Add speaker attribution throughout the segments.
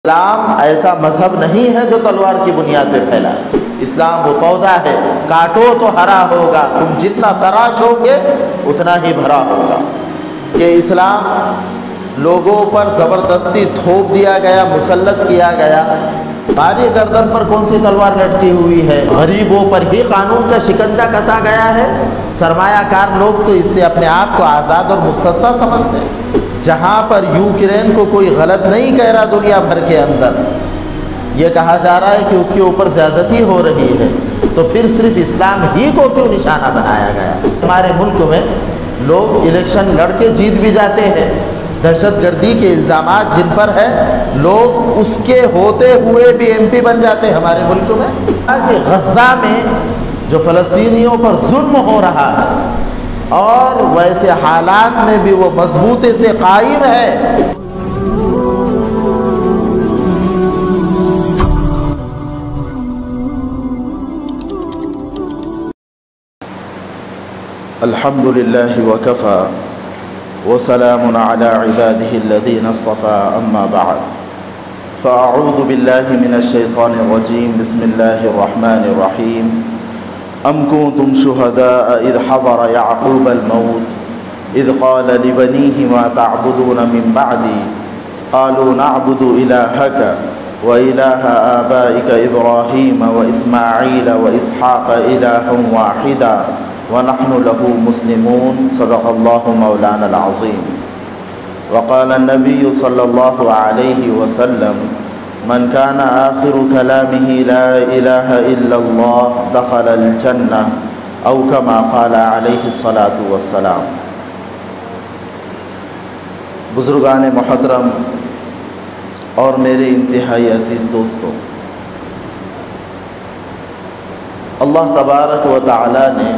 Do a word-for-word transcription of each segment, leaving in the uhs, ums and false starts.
Speaker 1: اسلام ایسا مذہب نہیں ہے جو تلوار کی بنیاد پہ پھیلا ہے۔ اسلام وہ پودا ہے، کاٹو تو ہرا ہوگا، تم جتنا تراشو گے اتنا ہی بھرا ہوگا۔ کہ اسلام لوگوں پر زبردستی تھوپ دیا گیا، مسلط کیا گیا۔ ہماری گردن پر کون سی تلوار لٹکی ہوئی ہے؟ غریبوں پر ہی قانون کا شکنجہ کسا گیا ہے۔ سرمایہ کار لوگ تو اس سے اپنے آپ کو آزاد اور مستثنی سمجھتے ہیں۔ جہاں پر یوکرین کو کوئی غلط نہیں کہہ رہا دنیا بھر کے اندر، یہ کہا جا رہا ہے کہ اس کے اوپر زیادتی ہو رہی ہے، تو پھر صرف اسلام ہی کو کیوں نشانہ بنایا گیا؟ ہمارے ملک میں لوگ الیکشن لڑ کے جیت بھی جاتے ہیں، دہشت گردی کے الزامات جن پر ہے لوگ اس کے ہوتے ہوئے بھی ایم پی بن جاتے ہیں ہمارے ملک میں۔ کہ غزہ میں جو فلسطینیوں پر ظلم ہو رہا ہے اور ویسے حالات میں بھی وہ مضبوطی سے قائم ہے۔ الحمد للہ وکفى وسلام علی عباده الذین اصطفى، اما بعد فاعوذ باللہ من الشیطان الرجیم، بسم اللہ الرحمن الرحیم۔ ام کنتم شہداء اذ حضر یعقوب الموت اذ قال لبنیہ ما تعبدون من بعدی قالوا نعبد الہک وإلہ آبائک ابراہیم واسماعیل واسحاق الہا واحدا ونحن له مسلمون، صدق اللہ مولانا العظیم۔ وقال النبی صلی اللہ علیہ وسلم من كان آخر كلامه لا إله إلا الله دخل الجنة أو كما قال عليه الصلاة والسلام۔ بزرگان محترم اور میرے انتہائی عزیز دوستوں، اللہ تبارک و تعالی نے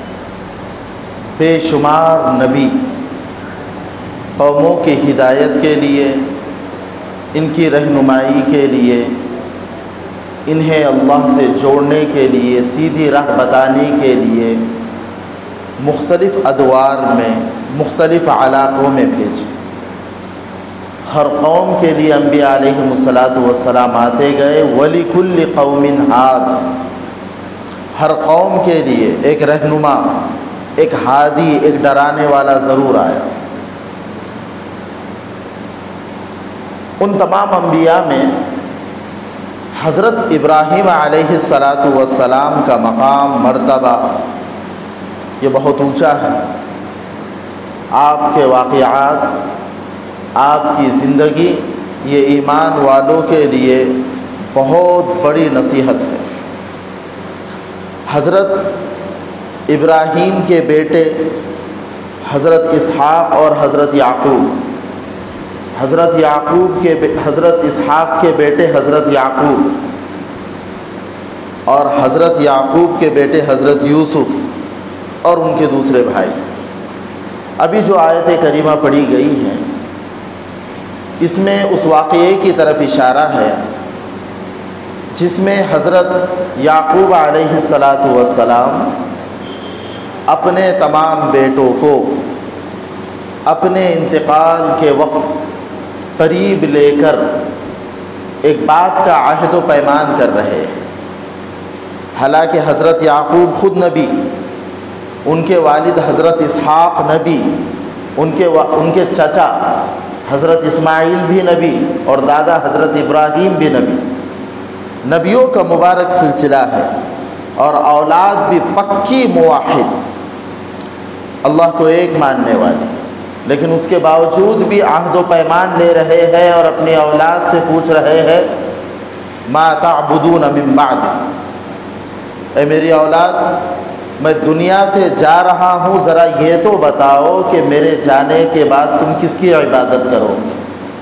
Speaker 1: بے شمار نبی قوموں کی ہدایت کے لیے، ان کی رہنمائی کے لیے، انہیں اللہ سے جوڑنے کے لیے، سیدھی راہ بتانے کے لیے مختلف ادوار میں، مختلف علاقوں میں بھیجے۔ ہر قوم کے لیے انبیاء علیہم الصلاۃ والسلام آتے گئے۔ وَلِكُلِّ قَوْمٍ ہَادٍ، ہر قوم کے لیے ایک رہنما، ایک ہادی، ایک ڈرانے والا ضرور آیا۔ ان تمام انبیاء میں حضرت ابراہیم علیہ الصلاۃ والسلام کا مقام، مرتبہ یہ بہت اونچا ہے۔ آپ کے واقعات، آپ کی زندگی یہ ایمان والوں کے لیے بہت بڑی نصیحت ہے۔ حضرت ابراہیم کے بیٹے حضرت اسحاق اور حضرت یعقوب، حضرت یعقوب کے حضرت اسحاق کے بیٹے حضرت یعقوب اور حضرت یعقوب کے بیٹے حضرت یوسف اور ان کے دوسرے بھائی۔ ابھی جو آیت کریمہ پڑھی گئی ہیں اس میں اس واقعے کی طرف اشارہ ہے جس میں حضرت یعقوب علیہ الصلاۃ والسلام اپنے تمام بیٹوں کو اپنے انتقال کے وقت قریب لے کر ایک بات کا عہد و پیمان کر رہے ہیں۔ حالانکہ حضرت یعقوب خود نبی، ان کے والد حضرت اسحاق نبی، ان کے ان کے چچا حضرت اسماعیل بھی نبی اور دادا حضرت ابراہیم بھی نبی، نبیوں کا مبارک سلسلہ ہے، اور اولاد بھی پکی موحد، اللہ کو ایک ماننے والی، لیکن اس کے باوجود بھی عہد و پیمان لے رہے ہیں اور اپنی اولاد سے پوچھ رہے ہیں ما تعبدون من بعد، اے میری اولاد میں دنیا سے جا رہا ہوں، ذرا یہ تو بتاؤ کہ میرے جانے کے بعد تم کس کی عبادت کرو گے؟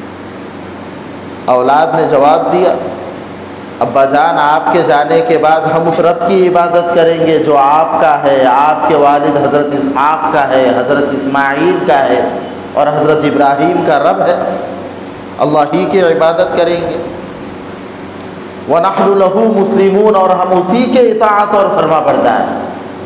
Speaker 1: اولاد نے جواب دیا ابا جان آپ کے جانے کے بعد ہم اس رب کی عبادت کریں گے جو آپ کا ہے، آپ کے والد حضرت اسحاق کا ہے، حضرت اسماعیل کا ہے اور حضرت ابراہیم کا رب ہے، اللہ ہی کی عبادت کریں گے۔ وَنَحْنُ لَهُ مُسْلِمُونَ، اور ہم اسی کے اطاعت اور فرما بردار ہیں۔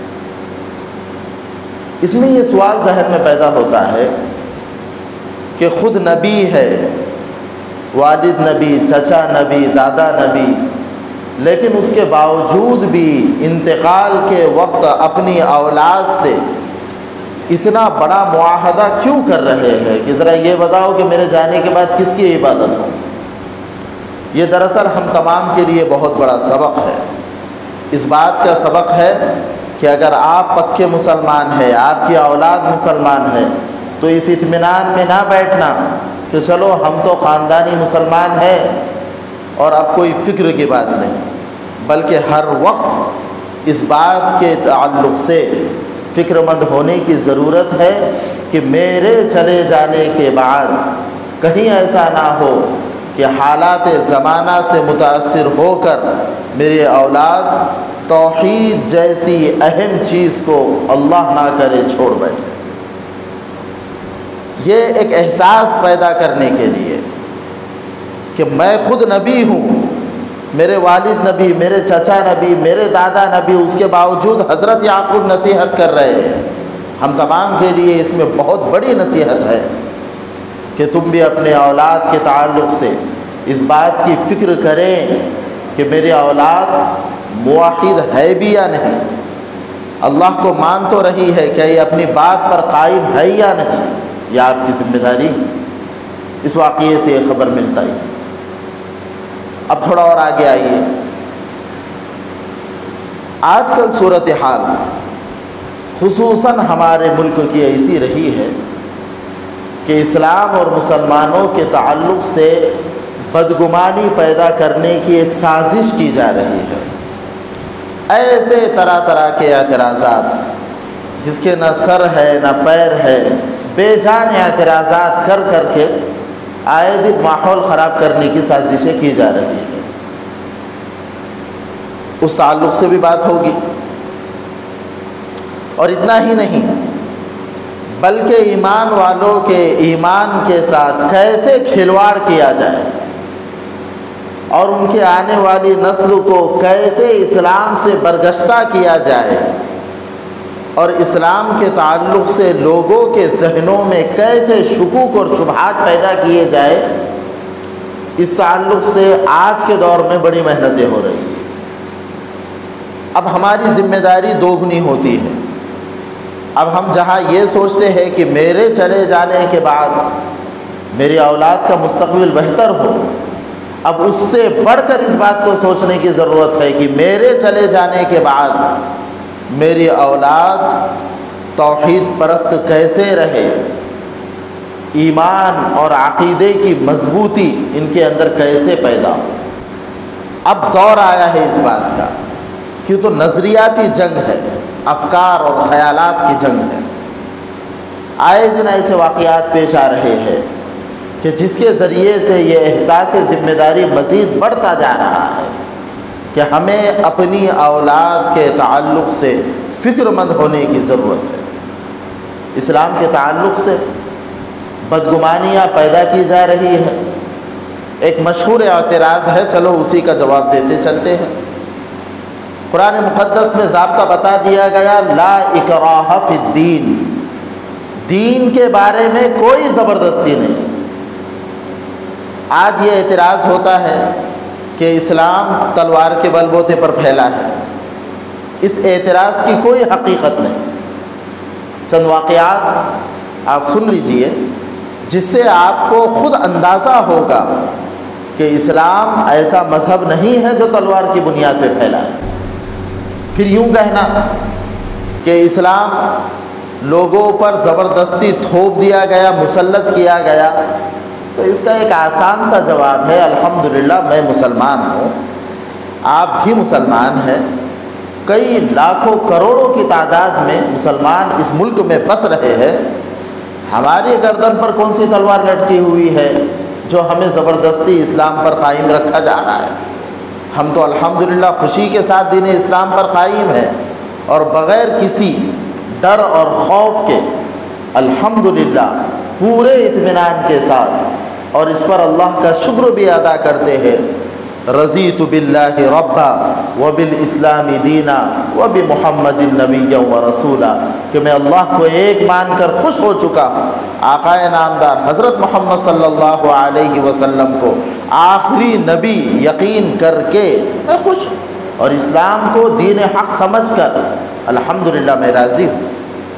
Speaker 1: اس میں یہ سوال ذہن میں پیدا ہوتا ہے کہ خود نبی ہے، والد نبی، چچا نبی، دادا نبی، لیکن اس کے باوجود بھی انتقال کے وقت اپنی اولاد سے اتنا بڑا معاہدہ کیوں کر رہے ہیں کہ ذرا یہ بتاؤ کہ میرے جانے کے بعد کس کی عبادت ہو؟ یہ دراصل ہم تمام کے لیے بہت بڑا سبق ہے۔ اس بات کا سبق ہے کہ اگر آپ پکے مسلمان ہیں، آپ کی اولاد مسلمان ہے، تو اس اطمینان میں نہ بیٹھنا کہ چلو ہم تو خاندانی مسلمان ہیں اور اب کوئی فکر کی بات نہیں، بلکہ ہر وقت اس بات کے تعلق سے فکر مند ہونے کی ضرورت ہے کہ میرے چلے جانے کے بعد کہیں ایسا نہ ہو کہ حالات زمانہ سے متاثر ہو کر میری اولاد توحید جیسی اہم چیز کو اللہ نہ کرے چھوڑ بیٹھے۔ یہ ایک احساس پیدا کرنے کے لیے کہ میں خود نبی ہوں، میرے والد نبی، میرے چچا نبی، میرے دادا نبی، اس کے باوجود حضرت یعقوب نصیحت کر رہے ہیں۔ ہم تمام کے لیے اس میں بہت بڑی نصیحت ہے کہ تم بھی اپنے اولاد کے تعلق سے اس بات کی فکر کریں کہ میری اولاد موحد ہے بھی یا نہیں، اللہ کو مان تو رہی ہے، کیا یہ اپنی بات پر قائم ہے یا نہیں، یہ آپ کی ذمہ داری۔ اس واقعے سے یہ خبر ملتا ہے۔ اب تھوڑا اور آگے آئیے۔ آج کل صورتحال خصوصاً ہمارے ملک کی ایسی رہی ہے کہ اسلام اور مسلمانوں کے تعلق سے بدگمانی پیدا کرنے کی ایک سازش کی جا رہی ہے۔ ایسے طرح طرح کے اعتراضات جس کے نہ سر ہے نہ پیر ہے، بے جان اعتراضات کر کر کے آئے دن ماحول خراب کرنے کی سازشیں کی جا رہی ہیں۔ اس تعلق سے بھی بات ہوگی، اور اتنا ہی نہیں بلکہ ایمان والوں کے ایمان کے ساتھ کیسے کھلواڑ کیا جائے اور ان کے آنے والی نسل کو کیسے اسلام سے برگشتہ کیا جائے اور اسلام کے تعلق سے لوگوں کے ذہنوں میں کیسے شکوک اور شبہات پیدا کیے جائے، اس تعلق سے آج کے دور میں بڑی محنتیں ہو رہی ہیں۔ اب ہماری ذمہ داری دوگنی ہوتی ہے۔ اب ہم جہاں یہ سوچتے ہیں کہ میرے چلے جانے کے بعد میری اولاد کا مستقبل بہتر ہو، اب اس سے بڑھ کر اس بات کو سوچنے کی ضرورت ہے کہ میرے چلے جانے کے بعد میری اولاد توحید پرست کیسے رہے، ایمان اور عقیدے کی مضبوطی ان کے اندر کیسے پیدا ہو۔ اب دور آیا ہے اس بات کا، کیوں تو نظریاتی جنگ ہے، افکار اور خیالات کی جنگ ہے۔ آئے دن ایسے واقعات پیش آ رہے ہیں کہ جس کے ذریعے سے یہ احساس ذمہ داری مزید بڑھتا جا رہا ہے کہ ہمیں اپنی اولاد کے تعلق سے فکر مند ہونے کی ضرورت ہے۔ اسلام کے تعلق سے بدگمانیاں پیدا کی جا رہی ہے۔ ایک مشہور اعتراض ہے، چلو اسی کا جواب دیتے چلتے ہیں۔ قرآن مقدس میں ضابطہ بتا دیا گیا، لا اکراہ فی الدین، دین کے بارے میں کوئی زبردستی نہیں۔ آج یہ اعتراض ہوتا ہے کہ اسلام تلوار کے بل بوتے پر پھیلا ہے۔ اس اعتراض کی کوئی حقیقت نہیں۔ چند واقعات آپ سن لیجئے جس سے آپ کو خود اندازہ ہوگا کہ اسلام ایسا مذہب نہیں ہے جو تلوار کی بنیاد پہ پھیلا ہے۔ پھر یوں کہنا کہ اسلام لوگوں پر زبردستی تھوپ دیا گیا، مسلط کیا گیا، تو اس کا ایک آسان سا جواب ہے، الحمدللہ میں مسلمان ہوں، آپ بھی مسلمان ہیں، کئی لاکھوں کروڑوں کی تعداد میں مسلمان اس ملک میں بس رہے ہیں، ہماری گردن پر کون سی تلوار لٹکی ہوئی ہے جو ہمیں زبردستی اسلام پر قائم رکھا جا رہا ہے؟ ہم تو الحمدللہ خوشی کے ساتھ دین اسلام پر قائم ہیں اور بغیر کسی ڈر اور خوف کے الحمدللہ پورے اطمینان کے ساتھ اور اس پر اللہ کا شکر بھی ادا کرتے ہیں رضیت باللہ ربا وبالاسلام دینا وبمحمد نبیا ورسولا، کہ میں اللہ کو ایک مان کر خوش ہو چکا ہوں، آقا نامدار حضرت محمد صلی اللہ علیہ وسلم کو آخری نبی یقین کر کے میں خوش ہوں، اور اسلام کو دین حق سمجھ کر الحمدللہ میں راضی ہوں۔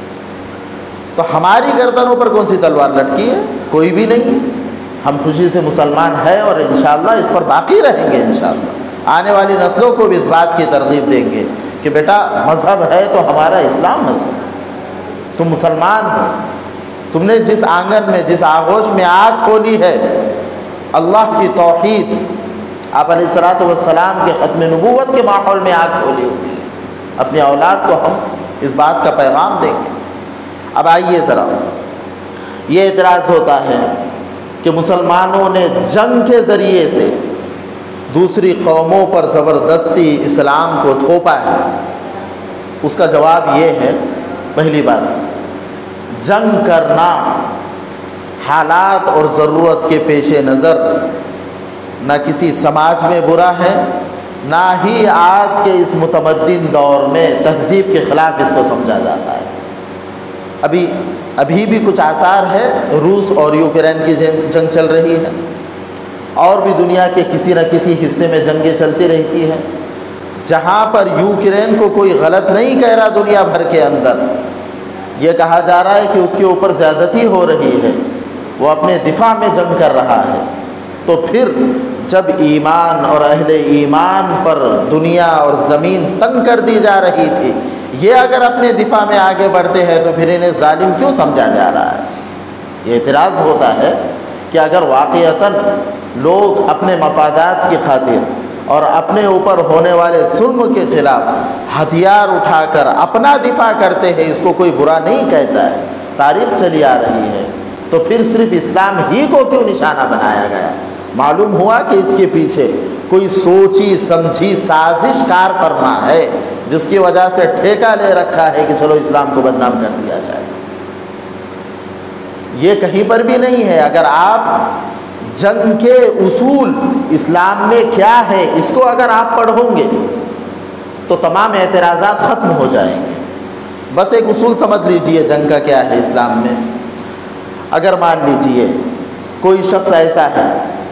Speaker 1: تو ہماری گردنوں پر کون سی تلوار لٹکی ہے؟ کوئی بھی نہیں۔ ہم خوشی سے مسلمان ہیں اور انشاءاللہ اس پر باقی رہیں گے۔ انشاءاللہ آنے والی نسلوں کو بھی اس بات کی ترغیب دیں گے کہ بیٹا مذہب ہے تو ہمارا اسلام مذہب، تم مسلمان ہو، تم نے جس آنگن میں جس آغوش میں آگ کھولی ہے اللہ کی توحید، آپ علیہ الصلوۃ والسلام کے ختم نبوت کے ماحول میں آگ کھولی ہوئی ہے، اپنی اولاد کو ہم اس بات کا پیغام دیں گے۔ اب آئیے ذرا، یہ اعتراض ہوتا ہے کہ مسلمانوں نے جنگ کے ذریعے سے دوسری قوموں پر زبردستی اسلام کو تھوپا ہے۔ اس کا جواب یہ ہے، پہلی بات، جنگ کرنا حالات اور ضرورت کے پیش نظر نہ کسی سماج میں برا ہے، نہ ہی آج کے اس متمدن دور میں تہذیب کے خلاف اس کو سمجھا جاتا ہے۔ ابھی ابھی بھی کچھ آثار ہے، روس اور یوکرین کی جنگ چل رہی ہے، اور بھی دنیا کے کسی نہ کسی حصے میں جنگیں چلتی رہتی ہیں۔ جہاں پر یوکرین کو کوئی غلط نہیں کہہ رہا دنیا بھر کے اندر، یہ کہا جا رہا ہے کہ اس کے اوپر زیادتی ہو رہی ہے، وہ اپنے دفاع میں جنگ کر رہا ہے، تو پھر جب ایمان اور اہل ایمان پر دنیا اور زمین تنگ کر دی جا رہی تھی، یہ اگر اپنے دفاع میں آگے بڑھتے ہیں تو پھر انہیں ظالم کیوں سمجھا جا رہا ہے؟ یہ اعتراض ہوتا ہے کہ اگر واقعتاً لوگ اپنے مفادات کی خاطر اور اپنے اوپر ہونے والے ظلم کے خلاف ہتھیار اٹھا کر اپنا دفاع کرتے ہیں، اس کو کوئی برا نہیں کہتا ہے، تاریخ چلی آ رہی ہے، تو پھر صرف اسلام ہی کو کیوں نشانہ بنایا گیا؟ معلوم ہوا کہ اس کے پیچھے کوئی سوچی سمجھی سازش کار فرما ہے، جس کی وجہ سے ٹھیکہ لے رکھا ہے کہ چلو اسلام کو بدنام کر دیا جائے۔ یہ کہیں پر بھی نہیں ہے۔ اگر آپ جنگ کے اصول اسلام میں کیا ہے اس کو اگر آپ پڑھو گے تو تمام اعتراضات ختم ہو جائیں گے۔ بس ایک اصول سمجھ لیجئے جنگ کا کیا ہے اسلام میں۔ اگر مان لیجئے کوئی شخص ایسا ہے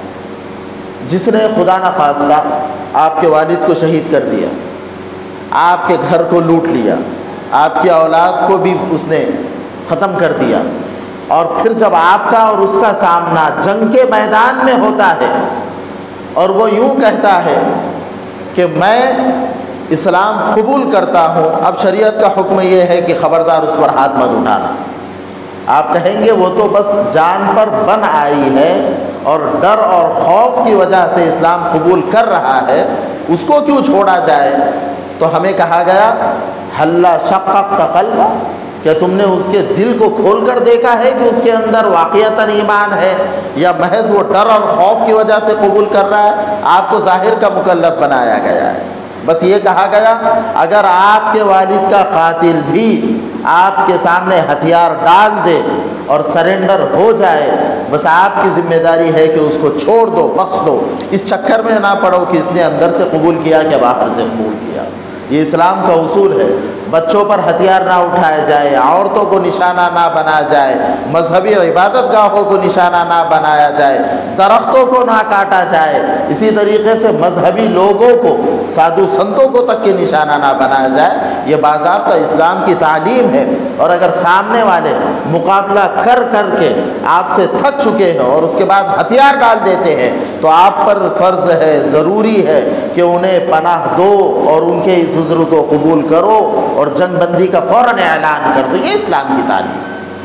Speaker 1: جس نے خدا نخواستہ آپ کے والد کو شہید کر دیا، آپ کے گھر کو لوٹ لیا، آپ کی اولاد کو بھی اس نے ختم کر دیا، اور پھر جب آپ کا اور اس کا سامنا جنگ کے میدان میں ہوتا ہے اور وہ یوں کہتا ہے کہ میں اسلام قبول کرتا ہوں، اب شریعت کا حکم یہ ہے کہ خبردار اس پر ہاتھ مت اٹھانا، آپ کہیں گے وہ تو بس جان پر بن آئی ہے اور ڈر اور خوف کی وجہ سے اسلام قبول کر رہا ہے، اس کو کیوں چھوڑا جائے؟ تو ہمیں کہا گیا حل شققت قلبہ، کیا تم نے اس کے دل کو کھول کر دیکھا ہے کہ اس کے اندر واقعتاً ایمان ہے یا محض وہ ڈر اور خوف کی وجہ سے قبول کر رہا ہے؟ آپ کو ظاہر کا مکلف بنایا گیا ہے۔ بس یہ کہا گیا اگر آپ کے والد کا قاتل بھی آپ کے سامنے ہتھیار ڈال دے اور سرنڈر ہو جائے، بس آپ کی ذمہ داری ہے کہ اس کو چھوڑ دو، بخش دو، اس چکر میں نہ پڑو کہ اس نے اندر سے قبول کیا کہ باہر سے قبول کیا۔ یہ اسلام کا اصول ہے۔ بچوں پر ہتھیار نہ اٹھائے جائے، عورتوں کو نشانہ نہ بنایا جائے، مذہبی اور عبادت گاہوں کو نشانہ نہ بنایا جائے، درختوں کو نہ کاٹا جائے، اسی طریقے سے مذہبی لوگوں کو، سادھو سنتوں کو تک کے نشانہ نہ بنایا جائے۔ یہ باضابطہ اسلام کی تعلیم ہے، اور اگر سامنے والے مقابلہ کر کر کے آپ سے تھک چکے ہیں اور اس کے بعد ہتھیار ڈال دیتے ہیں تو آپ پر فرض ہے، ضروری ہے کہ انہیں پناہ دو اور ان کے اس عذر کو قبول کرو اور جنگ بندی کا فوراً اعلان کر دو۔ یہ اسلام کی تعلیم۔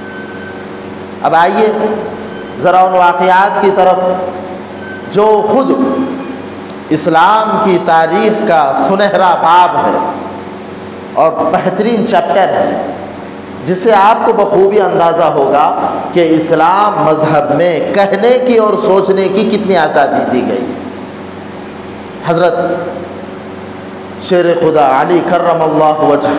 Speaker 1: اب آئیے ذرا ان واقعات کی طرف جو خود اسلام کی تاریخ کا سنہرا باب ہے اور بہترین چیپٹر ہے، جس سے آپ کو بخوبی اندازہ ہوگا کہ اسلام مذہب میں کہنے کی اور سوچنے کی کتنی آزادی دی گئی ہے۔ حضرت شیر خدا علی کرم اللہ وجہ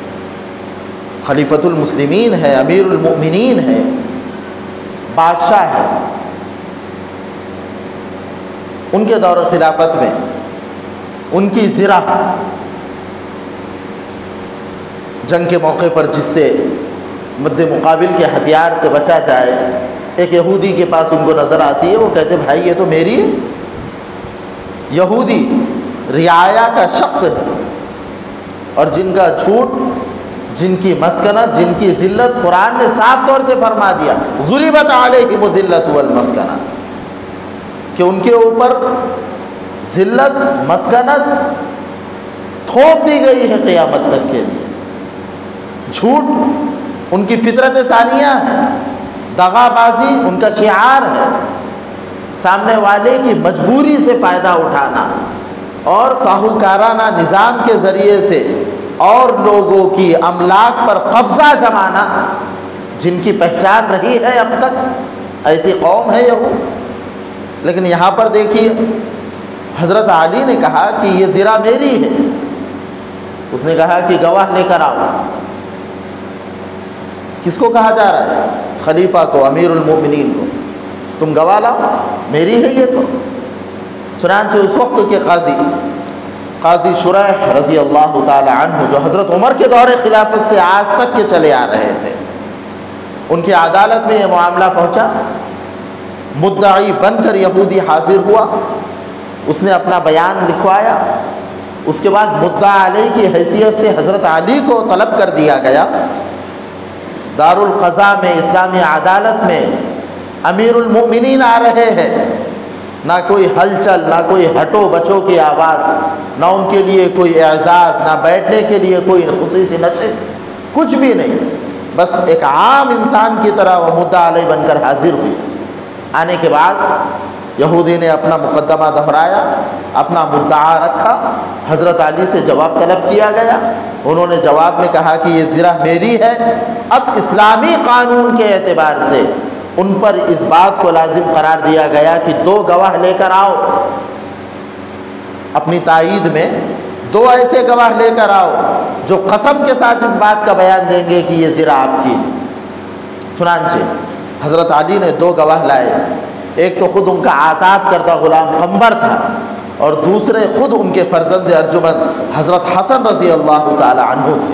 Speaker 1: خلیفۃ المسلمین ہے، امیر المؤمنین ہے، بادشاہ ہے، ان کے دور خلافت میں ان کی زرہ جنگ کے موقع پر جس سے مد مقابل کے ہتھیار سے بچا جائے، ایک یہودی کے پاس ان کو نظر آتی ہے، وہ کہتے بھائی یہ تو میری ہے۔ یہودی رعایا کا شخص ہے، اور جن کا جھوٹ، جن کی مسکنت، جن کی ذلت قرآن نے صاف طور سے فرما دیا ضربت علیہم الذلۃ والمسکنہ، کہ ان کے اوپر ذلت، مسکنت تھوپ دی گئی ہے قیامت تک کے لیے۔ جھوٹ ان کی فطرت ثانیہ ہے، دغا بازی ان کا شعار ہے، سامنے والے کی مجبوری سے فائدہ اٹھانا اور ساہوکارانہ نظام کے ذریعے سے اور لوگوں کی املاک پر قبضہ جمانا، جن کی پہچان رہی ہے اب تک، ایسی قوم ہے یہود۔ لیکن یہاں پر دیکھیے حضرت علی نے کہا کہ یہ زرہ میری ہے، اس نے کہا کہ گواہ لے کر آؤ۔ کس کو کہا جا رہا ہے؟ خلیفہ کو، امیر المومنین کو، تم گواہ لاؤ، میری ہے یہ تو۔ چنانچہ اس وقت کے قاضی قاضی شریح رضی اللہ تعالی عنہ، جو حضرت عمر کے دور خلافت سے آج تک کے چلے آ رہے تھے، ان کی عدالت میں یہ معاملہ پہنچا۔ مدعی بن کر یہودی حاضر ہوا، اس نے اپنا بیان لکھوایا، اس کے بعد مدعا علیہ کی حیثیت سے حضرت علی کو طلب کر دیا گیا۔ دارالقضاء میں، اسلامی عدالت میں امیر المؤمنین آ رہے ہیں، نہ کوئی ہلچل، نہ کوئی ہٹو بچو کی آواز، نہ ان کے لیے کوئی اعزاز، نہ بیٹھنے کے لیے کوئی خصوصی نشست، کچھ بھی نہیں، بس ایک عام انسان کی طرح وہ مدعا علیہ بن کر حاضر ہوئی۔ آنے کے بعد یہودی نے اپنا مقدمہ دہرایا، اپنا مدعا رکھا، حضرت علی سے جواب طلب کیا گیا۔ انہوں نے جواب میں کہا کہ یہ زرہ میری ہے۔ اب اسلامی قانون کے اعتبار سے ان پر اس بات کو لازم قرار دیا گیا کہ دو گواہ لے کر آؤ، اپنی تائید میں دو ایسے گواہ لے کر آؤ جو قسم کے ساتھ اس بات کا بیان دیں گے کہ یہ زرہ آپ کی۔ چنانچہ حضرت علی نے دو گواہ لائے، ایک تو خود ان کا آزاد کردہ غلام قنبر تھا، اور دوسرے خود ان کے فرزند ارجمند حضرت حسن رضی اللہ تعالی عنہ تھے۔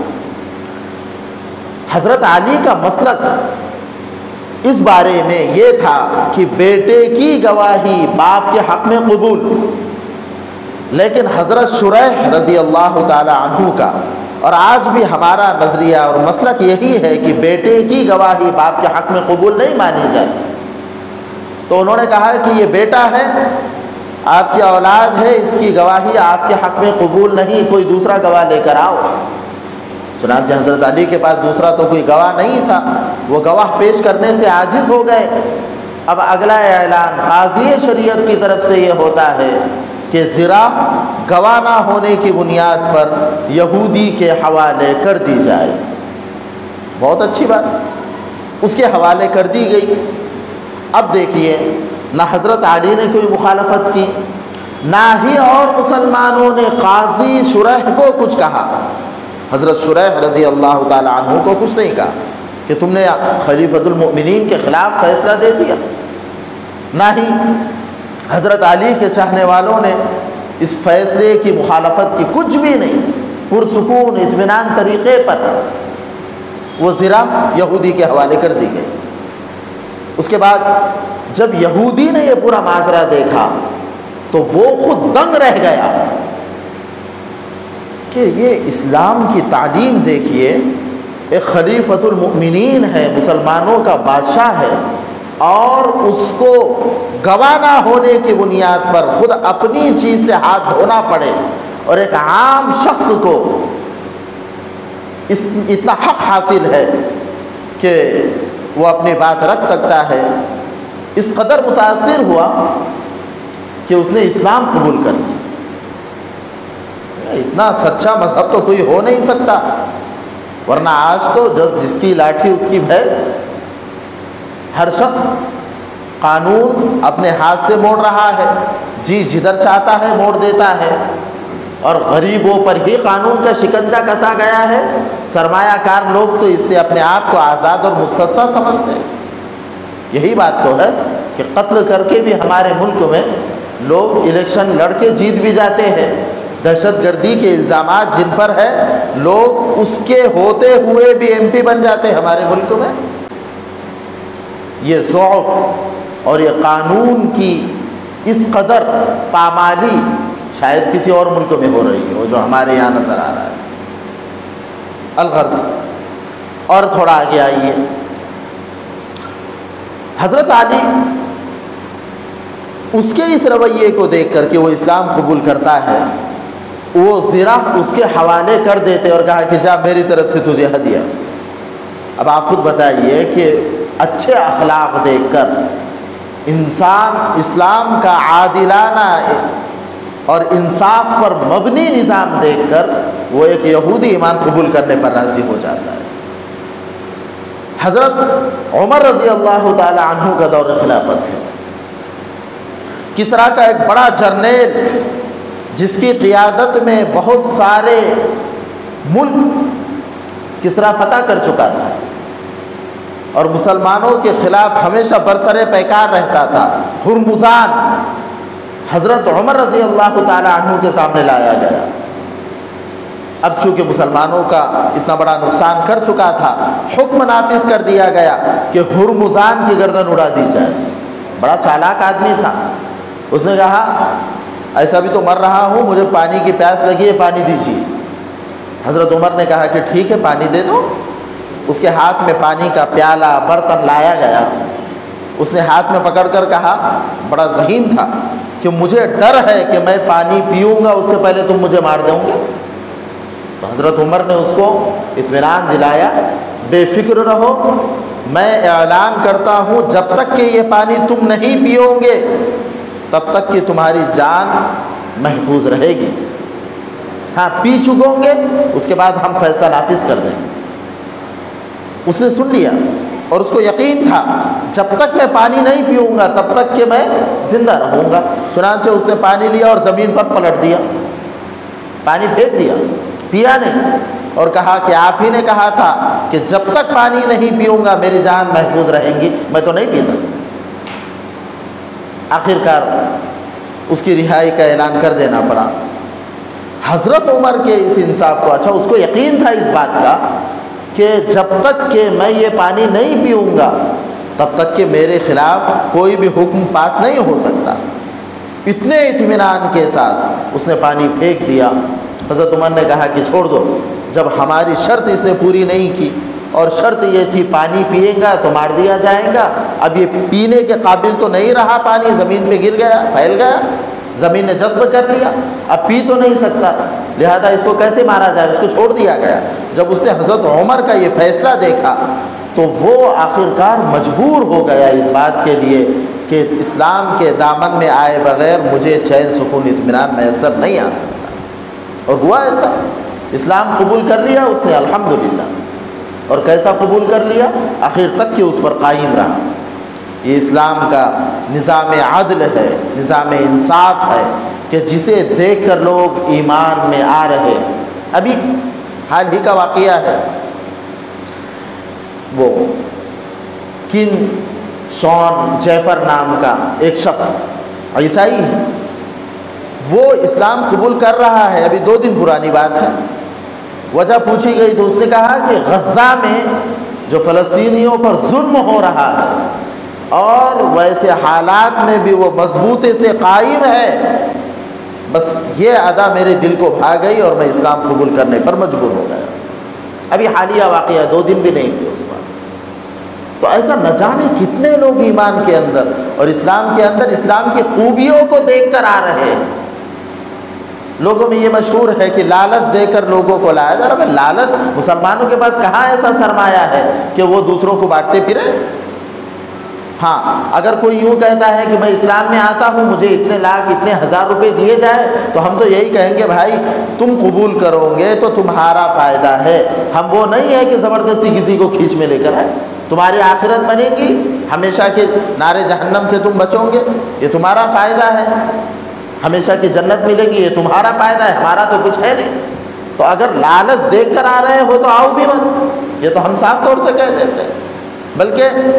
Speaker 1: حضرت علی کا مسلک اس بارے میں یہ تھا کہ بیٹے کی گواہی باپ کے حق میں قبول، لیکن حضرت شریح رضی اللہ تعالی عنہ کا اور آج بھی ہمارا نظریہ اور مسلک یہی ہے کہ بیٹے کی گواہی باپ کے حق میں قبول نہیں مانی جاتی۔ تو انہوں نے کہا کہ یہ بیٹا ہے، آپ کی اولاد ہے، اس کی گواہی آپ کے حق میں قبول نہیں، کوئی دوسرا گواہ لے کر آؤ۔ چنانچہ حضرت علی کے پاس دوسرا تو کوئی گواہ نہیں تھا، وہ گواہ پیش کرنے سے عاجز ہو گئے۔ اب اگلا اعلان قاضی شریعت کی طرف سے یہ ہوتا ہے کہ زرہ گواہ نہ ہونے کی بنیاد پر یہودی کے حوالے کر دی جائے۔ بہت اچھی بات، اس کے حوالے کر دی گئی۔ اب دیکھیے، نہ حضرت علی نے کوئی مخالفت کی، نہ ہی اور مسلمانوں نے قاضی شریح کو کچھ کہا۔ حضرت شریح رضی اللہ تعالی عنہ کو کچھ نہیں کہا کہ تم نے خلیفۃ المؤمنین کے خلاف فیصلہ دے دیا، نہ ہی حضرت علی کے چاہنے والوں نے اس فیصلے کی مخالفت کی، کچھ بھی نہیں، پرسکون اطمینان طریقے پر وہ زرہ یہودی کے حوالے کر دی گئی۔ اس کے بعد جب یہودی نے یہ پورا ماجرا دیکھا تو وہ خود دنگ رہ گیا کہ یہ اسلام کی تعلیم دیکھیے، ایک خلیفۃ المؤمنین ہے، مسلمانوں کا بادشاہ ہے، اور اس کو گواہ نہ ہونے کی بنیاد پر خود اپنی چیز سے ہاتھ دھونا پڑے، اور ایک عام شخص کو اس اتنا حق حاصل ہے کہ وہ اپنی بات رکھ سکتا ہے۔ اس قدر متاثر ہوا کہ اس نے اسلام قبول کر لیا۔ اتنا سچا مذہب تو کوئی ہو نہیں سکتا، ورنہ آج تو جس جس کی لاٹھی اس کی بھینس، ہر شخص قانون اپنے ہاتھ سے موڑ رہا ہے، جی جدھر چاہتا ہے موڑ دیتا ہے، اور غریبوں پر ہی قانون کا شکنجہ کسا گیا ہے۔ سرمایہ کار لوگ تو اس سے اپنے آپ کو آزاد اور مستثنی سمجھتے ہیں۔ یہی بات تو ہے کہ قتل کر کے بھی ہمارے ملک میں لوگ الیکشن لڑ کے جیت بھی جاتے ہیں، دہشت گردی کے الزامات جن پر ہے لوگ اس کے ہوتے ہوئے بھی ایم پی بن جاتے ہیں ہمارے ملک میں۔ یہ ضعف اور یہ قانون کی اس قدر پامالی شاید کسی اور ملک میں ہو رہی ہے، وہ جو ہمارے یہاں نظر آ رہا ہے۔ الغرض اور تھوڑا آگے آئیے، حضرت علی اس کے اس رویے کو دیکھ کر کے وہ اسلام قبول کرتا ہے، وہ زرہ اس کے حوالے کر دیتے اور کہا کہ جا میری طرف سے تجھے ہدیہ۔ اب آپ خود بتائیے کہ اچھے اخلاق دیکھ کر انسان اسلام کا عادلانہ اور انصاف پر مبنی نظام دیکھ کر وہ ایک یہودی ایمان قبول کرنے پر راضی ہو جاتا ہے۔ حضرت عمر رضی اللہ تعالی عنہ کا دور خلافت ہے، کسریٰ کا ایک بڑا جرنیل جس کی قیادت میں بہت سارے ملک کسریٰ فتح کر چکا تھا اور مسلمانوں کے خلاف ہمیشہ برسر پیکار رہتا تھا، ہرمزان حضرت عمر رضی اللہ تعالی عنہ کے سامنے لایا گیا۔ اب چونکہ مسلمانوں کا اتنا بڑا نقصان کر چکا تھا، حکم نافذ کر دیا گیا کہ ہرمزان کی گردن اڑا دی جائے۔ بڑا چالاک آدمی تھا، اس نے کہا ایسا بھی تو مر رہا ہوں، مجھے پانی کی پیاس لگی ہے، پانی دیجیے۔ حضرت عمر نے کہا کہ ٹھیک ہے پانی دے دو۔ اس کے ہاتھ میں پانی کا پیالہ برتن لایا گیا، اس نے ہاتھ میں پکڑ کر کہا، بڑا ذہین تھا، کہ مجھے ڈر ہے کہ میں پانی پیوں گا اس سے پہلے تم مجھے مار دو گے۔ تو حضرت عمر نے اس کو اطمینان دلایا، بے فکر رہو، میں اعلان کرتا ہوں جب تک کہ یہ پانی تم نہیں پیو گے تب تک کہ تمہاری جان محفوظ رہے گی، ہاں پی چکو گے اس کے بعد ہم فیصلہ نافذ کر دیں گے۔ اس نے سن لیا اور اس کو یقین تھا جب تک میں پانی نہیں پیوں گا تب تک کہ میں زندہ رہوں گا۔ چنانچہ اس نے پانی لیا اور زمین پر پلٹ دیا، پانی پھینک دیا، پیا نہیں، اور کہا کہ آپ ہی نے کہا تھا کہ جب تک پانی نہیں پیوں گا میری جان محفوظ رہیں گی، میں تو نہیں پیتا۔ آخر کار اس کی رہائی کا اعلان کر دینا پڑا۔ حضرت عمر کے اس انصاف کو، اچھا اس کو یقین تھا اس بات کا کہ جب تک کہ میں یہ پانی نہیں پیوں گا تب تک کہ میرے خلاف کوئی بھی حکم پاس نہیں ہو سکتا۔ اتنے اطمینان کے ساتھ اس نے پانی پھینک دیا۔ حضرت عمر نے کہا کہ چھوڑ دو، جب ہماری شرط اس نے پوری نہیں کی اور شرط یہ تھی پانی پیے گا تو مار دیا جائے گا، اب یہ پینے کے قابل تو نہیں رہا، پانی زمین پہ گر گیا، پھیل گیا، زمین نے جذب کر لیا، اب پی تو نہیں سکتا، لہذا اس کو کیسے مارا جائے، اس کو چھوڑ دیا گیا۔ جب اس نے حضرت عمر کا یہ فیصلہ دیکھا تو وہ آخرکار مجبور ہو گیا اس بات کے لیے کہ اسلام کے دامن میں آئے بغیر مجھے چین سکون اطمینان میسر نہیں آ سکتا، اور ہوا ایسا، اسلام قبول کر لیا اس نے الحمدللہ۔ اور کیسا قبول کر لیا؟ آخر تک کہ اس پر قائم رہا۔ یہ اسلام کا نظام عدل ہے، نظام انصاف ہے کہ جسے دیکھ کر لوگ ایمان میں آ رہے۔ ابھی حال ہی کا واقعہ ہے، وہ کن شون جیفر نام کا ایک شخص عیسائی ہے، وہ اسلام قبول کر رہا ہے، ابھی دو دن پرانی بات ہے۔ وجہ پوچھی گئی تو اس نے کہا کہ غزہ میں جو فلسطینیوں پر ظلم ہو رہا ہے اور ویسے حالات میں بھی وہ مضبوطی سے قائم ہے، بس یہ ادا میرے دل کو بھا گئی اور میں اسلام قبول کرنے پر مجبور ہو گیا۔ ابھی حالیہ واقعہ، دو دن بھی نہیں ہوئے اس بات۔ تو ایسا نہ جانے کتنے لوگ ایمان کے اندر اور اسلام کے اندر اسلام کی خوبیوں کو دیکھ کر آ رہے ہیں۔ لوگوں میں یہ مشہور ہے کہ لالچ دے کر لوگوں کو لایا جا رہا ہے۔ لالچ، مسلمانوں کے پاس کہاں ایسا سرمایہ ہے کہ وہ دوسروں کو بانٹتے پھرے؟ ہاں، اگر کوئی یوں کہتا ہے کہ میں اسلام میں آتا ہوں مجھے اتنے لاکھ اتنے ہزار روپے دیے جائے تو ہم تو یہی کہیں گے بھائی تم قبول کرو گے تو تمہارا فائدہ ہے، ہم وہ نہیں ہے کہ زبردستی کسی کو کھینچ میں لے کر آئے۔ تمہاری آخرت بنے گی، ہمیشہ کے نارے جہنم سے تم بچو گے، یہ تمہارا فائدہ ہے، ہمیشہ کی جنت ملے گی، یہ تمہارا فائدہ ہے، ہمارا تو کچھ ہے نہیں۔ تو اگر لالچ دیکھ کر آ رہے ہو تو آؤ بھی مت، یہ تو ہم صاف طور سے کہہ دیتے ہیں۔ بلکہ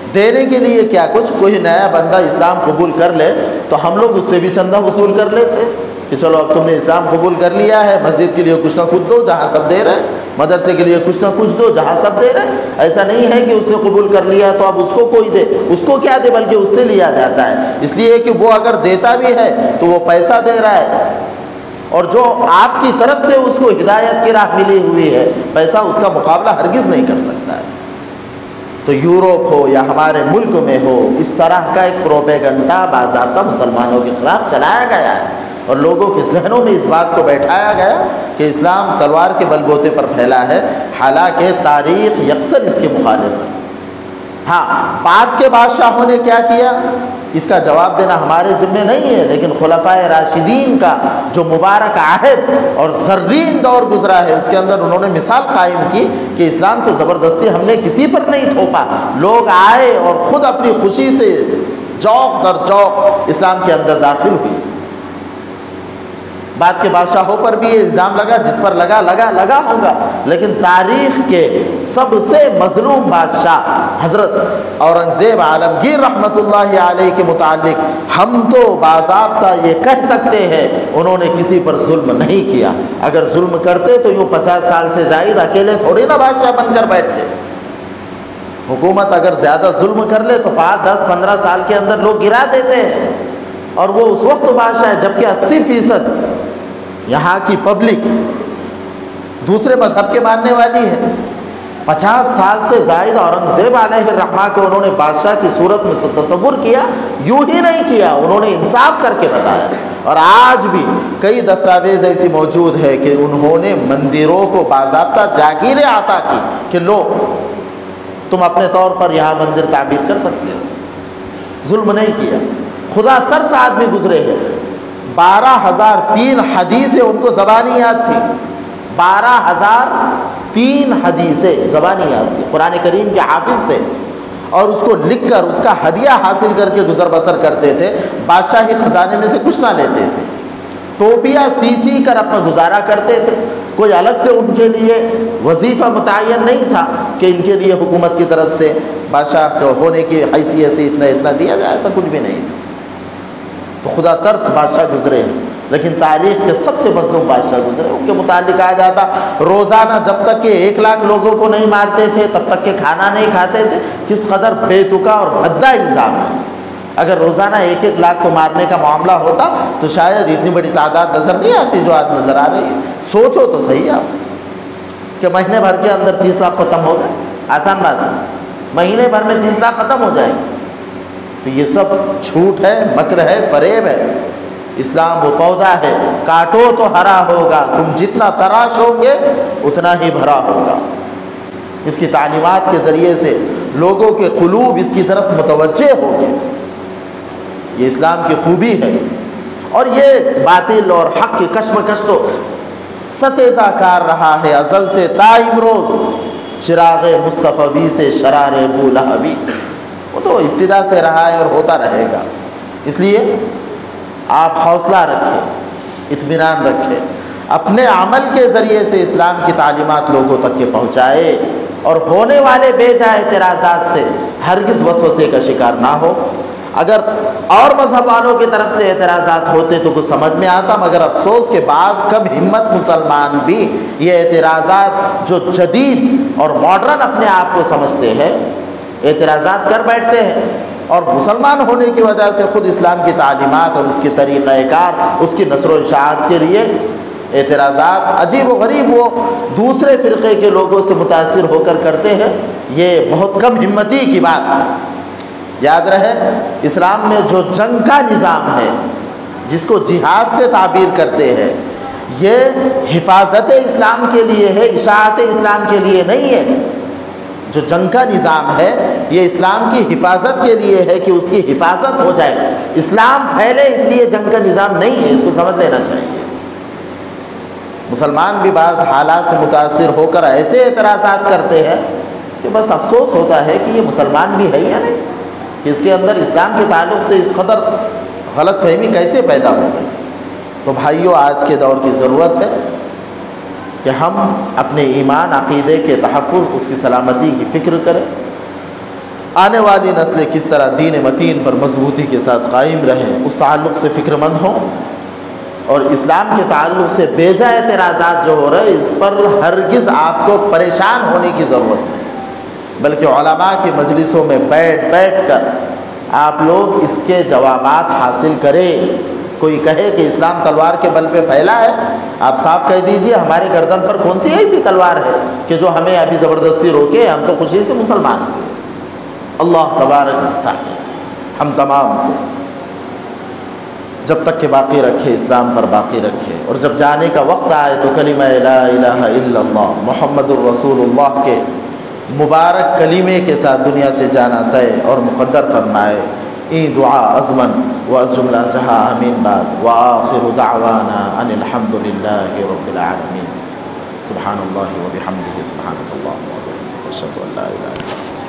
Speaker 1: دینے کے لیے کیا کچھ، کوئی نیا بندہ اسلام قبول کر لے تو ہم لوگ اس سے بھی چندہ وصول کر لیتے کہ چلو اب تم نے اسلام قبول کر لیا ہے، مسجد کے لیے کچھ نہ کچھ دو جہاں سب دے رہے، مدرسے کے لیے کچھ نہ کچھ دو جہاں سب دے رہے۔ ایسا نہیں ہے کہ اس نے قبول کر لیا تو اب اس کو کوئی دے، اس کو کیا دے، بلکہ اس سے لیا جاتا ہے، اس لیے کہ وہ اگر دیتا بھی ہے تو وہ پیسہ دے رہا ہے، اور جو آپ کی طرف سے اس کو ہدایت کی راہ ملی ہوئی ہے، پیسہ اس کا مقابلہ ہرگز نہیں کر سکتا ہے۔ تو یورپ ہو یا ہمارے ملک میں ہو، اس طرح کا ایک پروپیگنڈا باضابطہ مسلمانوں کے خلاف چلایا گیا ہے، اور لوگوں کے ذہنوں میں اس بات کو بیٹھایا گیا کہ اسلام تلوار کے بل بوتے پر پھیلا ہے، حالانکہ تاریخ یکسر اس کے مخالف ہے۔ ہاں، بعد کے بادشاہوں نے کیا کیا اس کا جواب دینا ہمارے ذمہ نہیں ہے، لیکن خلفائے راشدین کا جو مبارک عہد اور زرین دور گزرا ہے اس کے اندر انہوں نے مثال قائم کی کہ اسلام کو زبردستی ہم نے کسی پر نہیں تھوپا، لوگ آئے اور خود اپنی خوشی سے جوق در جوق اسلام کے اندر داخل ہوئی۔ بعد کے بادشاہوں پر بھی یہ الزام لگا، جس پر لگا لگا لگا ہوگا، لیکن تاریخ کے سب سے مظلوم بادشاہ حضرت اورنگزیب عالمگیر رحمۃ اللہ علیہ کے متعلق ہم تو باضابطہ یہ کہہ سکتے ہیں انہوں نے کسی پر ظلم نہیں کیا۔ اگر ظلم کرتے تو یوں پچاس سال سے زائد اکیلے تھوڑی نا بادشاہ بن کر بیٹھتے۔ حکومت اگر زیادہ ظلم کر لے تو پانچ دس پندرہ سال کے اندر لوگ گرا دیتے ہیں، اور وہ اس وقت بادشاہ ہے جبکہ اسی فیصد یہاں کی پبلک دوسرے مذہب کے ماننے والی ہے۔ پچاس سال سے زائد اورنگزیب علیہ الرحمہ کو انہوں نے بادشاہ کی صورت میں تصور کیا، یوں ہی نہیں کیا، انہوں نے انصاف کر کے بتایا۔ اور آج بھی کئی دستاویز ایسی موجود ہے کہ انہوں نے مندروں کو باضابطہ جاگیریں عطا کی کہ لو تم اپنے طور پر یہاں مندر تعمیر کر سکتے ہو، ظلم نہیں کیا۔ خدا ترس آدمی گزرے ہیں، بارہ ہزار تین حدیثیں ان کو زبانی یاد تھی، بارہ ہزار تین حدیثیں زبانی یاد تھی، قرآن کریم کے حافظ تھے، اور اس کو لکھ کر اس کا ہدیہ حاصل کر کے گزر بسر کرتے تھے، بادشاہی خزانے میں سے کچھ نہ لیتے تھے، ٹوپیاں سی سی کر اپنا گزارا کرتے تھے۔ کوئی الگ سے ان کے لیے وظیفہ متعین نہیں تھا کہ ان کے لیے حکومت کی طرف سے بادشاہ ہونے کی حیثیت سے اتنا اتنا دیا جائے، ایسا کچھ بھی نہیں تھا۔ تو خدا ترس بادشاہ گزرے ہیں، لیکن تاریخ کے سب سے مظلوم بادشاہ گزرے۔ ان کے متعلق کہا جاتا روزانہ جب تک کہ ایک لاکھ لوگوں کو نہیں مارتے تھے تب تک کہ کھانا نہیں کھاتے تھے۔ کس قدر بے تکا اور بھدا الزام ہے۔ اگر روزانہ ایک ایک لاکھ کو مارنے کا معاملہ ہوتا تو شاید اتنی بڑی تعداد نظر نہیں آتی جو آج نظر آ رہی ہے۔ سوچو تو صحیح آپ کہ مہینے بھر کے اندر تیس لاکھ ختم ہو گئے، آسان بات ہے، مہینے بھر میں تیس لاکھ ختم ہو جائے، تو یہ سب جھوٹ ہے، مکر ہے، فریب ہے۔ اسلام وہ پودا ہے، کاٹو تو ہرا ہوگا، تم جتنا تراشو گے اتنا ہی بھرا ہوگا۔ اس کی تعلیمات کے ذریعے سے لوگوں کے قلوب اس کی طرف متوجہ ہوں گے، یہ اسلام کی خوبی ہے۔ اور یہ باطل اور حق کی کشمکش تو ستیزہ کار رہا ہے ازل سے تا امروز، چراغ مصطفی سے شرار ابو لہبی، وہ تو ابتدا سے رہا ہے اور ہوتا رہے گا۔ اس لیے آپ حوصلہ رکھیں، اطمینان رکھیں، اپنے عمل کے ذریعے سے اسلام کی تعلیمات لوگوں تک کے پہنچائے، اور ہونے والے بے جا اعتراضات سے ہرگز وسوسے کا شکار نہ ہو۔ اگر اور مذہب والوں کی طرف سے اعتراضات ہوتے تو کچھ سمجھ میں آتا، مگر افسوس کے بعض کم ہمت مسلمان بھی یہ اعتراضات جو جدید اور ماڈرن اپنے آپ کو سمجھتے ہیں اعتراضات کر بیٹھتے ہیں، اور مسلمان ہونے کی وجہ سے خود اسلام کی تعلیمات اور اس کے طریقہ کار، اس کی نشر و اشاعت کے لیے اعتراضات عجیب و غریب وہ دوسرے فرقے کے لوگوں سے متاثر ہو کر کرتے ہیں۔ یہ بہت کم ہمتی کی بات ہے۔ یاد رہے اسلام میں جو جنگ کا نظام ہے جس کو جہاد سے تعبیر کرتے ہیں، یہ حفاظت اسلام کے لیے ہے، اشاعت اسلام کے لیے نہیں ہے۔ جو جنگ کا نظام ہے یہ اسلام کی حفاظت کے لیے ہے کہ اس کی حفاظت ہو جائے، اسلام پھیلے اس لیے جنگ کا نظام نہیں ہے، اس کو سمجھ لینا چاہیے۔ مسلمان بھی بعض حالات سے متاثر ہو کر ایسے اعتراضات کرتے ہیں کہ بس افسوس ہوتا ہے کہ یہ مسلمان بھی ہے یا نہیں، کہ اس کے اندر اسلام کے تعلق سے اس قدر غلط فہمی کیسے پیدا ہو گئی۔ تو بھائیوں، آج کے دور کی ضرورت ہے کہ ہم اپنے ایمان عقیدے کے تحفظ، اس کی سلامتی کی فکر کریں، آنے والی نسلیں کس طرح دین متین پر مضبوطی کے ساتھ قائم رہیں، اس تعلق سے فکر مند ہوں، اور اسلام کے تعلق سے بے جا اعتراضات جو ہو رہے اس پر ہرگز آپ کو پریشان ہونے کی ضرورت نہیں، بلکہ علماء کی مجلسوں میں بیٹھ بیٹھ کر آپ لوگ اس کے جوابات حاصل کریں۔ کوئی کہے کہ اسلام تلوار کے بل پہ پھیلا ہے، آپ صاف کہہ دیجئے ہمارے گردن پر کون سی ایسی تلوار ہے کہ جو ہمیں ابھی زبردستی روکے، ہم تو خوشی سے مسلمان ہیں۔ اللہ تبارک و تعالی ہم تمام کو جب تک کہ باقی رکھے اسلام پر باقی رکھے، اور جب جانے کا وقت آئے تو کلمہ لا الہ الا اللہ محمد الرسول اللہ کے مبارک کلمے کے ساتھ دنیا سے جانا طے اور مقدر فرمائے۔ این دعا ازمن و از جملہ جہاں امین بعد وآخر دعوانا ان الحمد للہ رب العالمین۔ سبحان اللہ و بحمدہ، سبحانک اللہم و بحمدک، اشہد ان لا الہ الا انت۔